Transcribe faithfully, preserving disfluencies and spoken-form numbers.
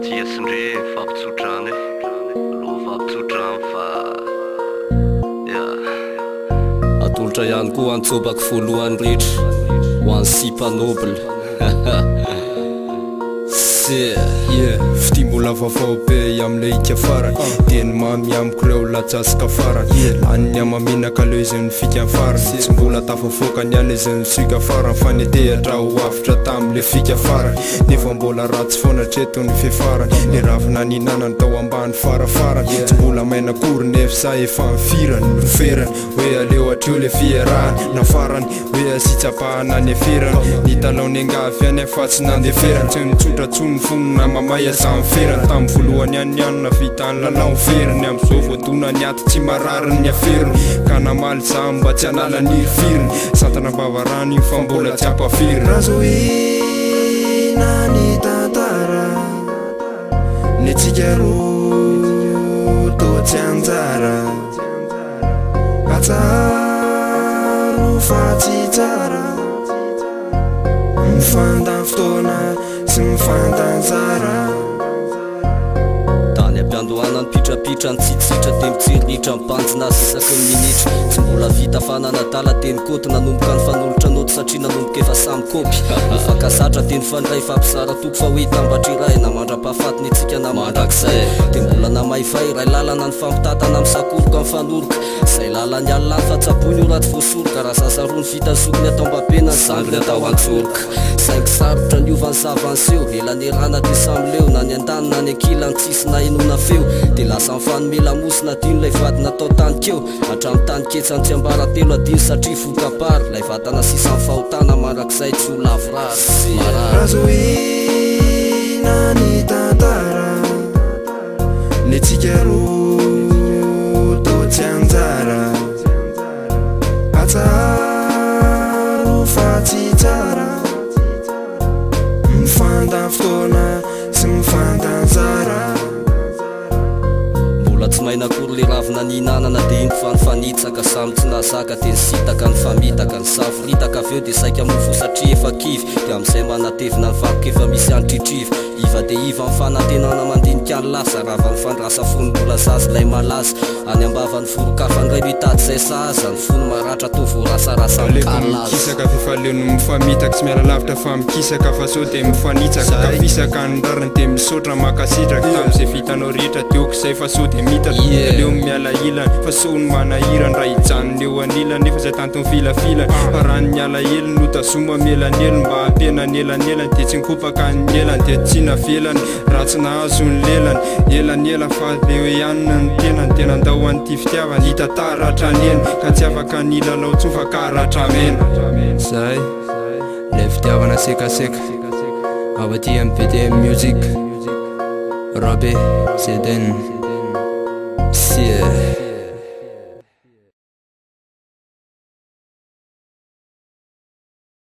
Tiesindre fampitsodrany aloha fampitsodrany fa yeah. Atolotra ihany koa antsobako voalohany rehetra ho an'ny sipanobla Yeah, fitimola vaovao be amle ika fara teny mamy amiko reo latsatsika fara lany amaminaka leo izy nifika fara tsy mbola tafavoaka ny ala izy nisika fara fanetehatra ho avitra tamile fika fara nefa mbola ratsy foana treto ny fefara ny ravina ninanany tao ambany farafara tsy mbola maina kory nefa sa efa mifirany noferany hoe aleo atreo le fierahany nafarany hoe asitsapahana ny eferany ny talaony angavy any fa tsy nandeferany tsy nitsotra tsony fonina mamay asamy ferany tamin'ny voalohany ihany ihany navita ny lalao ferany amin'izao voadona ny aty tsy marariny ny aferiny ka namaly za mba tsy hanala ny firiny santana bavarany fa mbola tsy ampaferiny razoina ny tantara ny tsika ro to tsy anjara atsaro fa tsy tsara mifandan fotoana sy mifandanjara tany ampiandohanany pitrapitra ny tsitsitra de mitsiriritra mipanjina azy isaky ny minitra tsy mbola vita fananatala teny koty nanomboka ny fanolotra noty satria nanomboka efa samy kopy mifankasatra teny fandray fampisara toko fa hoe tambatra iray na mandra-pahafaty ny tsika na mandrakizay de mbola namaivay ray lalana ny fampitatana misakoroka amin'ny fanoroka zay lalany alilany fa tsaboiny io raty voasoroka raha sasarony fitasokony atao mbapena ny zangony atao antsoroka saingy sarotra ny ovany savanseho elanerana de samy leo na ny andany na ny ankilany tsisy na enona feo de lasa mifanome lamosina dino lay vadina atao tanykeo hatramy tany ketsany tsy ambara telo adiny satria vokapary lay vatana sisany fahotana mandrakizay tsy ho lavorary razoina ny tantara ny tsika ro to tsy anjara atsaro fa tsy tsara mifandan fotoana sy mifandanjara mbola tsy maina kory le ravina ninanana de iny fanifanitsaka samy tsy nazaka de nisitaka ny famitaka ny savoritaka aveo de saika mofo satria efa kivy de am'izay manatevina ny vakoka efa misy antritrivo iva de iva mifanantenana mandinika ny lasa rava ny fandrasa fony mbola zazy lay malaza any ambava ny forokafany ray mitady zay sahaza ny fony maratra to voarasarasa mikisaka fefaleony mifamitaka tsy miala lavitra fa mikisaka fa so de mifanitsaka ka fisaka ny rariny de misotra makasitraka tam'izay vitanao rehetra teoko zay fa so de mitaka aleo miala ilany fa so ny manahirany raha hijanony eo anilany nefa zay tantony filafilany fa raha ny miala eliny no tazoma mielaneliny mba ampianany elanelany de tsy nikopaka ny elany de tsy navelany raha tsy nahazo ny lelany elanela fa de hoe ihanina ny tenany tena andao an'ity fitiavany hita taratrany ka tsy afaka ny lalao tsofa karatramena zay le fitiavana sekaseka ao aty amy B D M Music Rabe Zeden Sie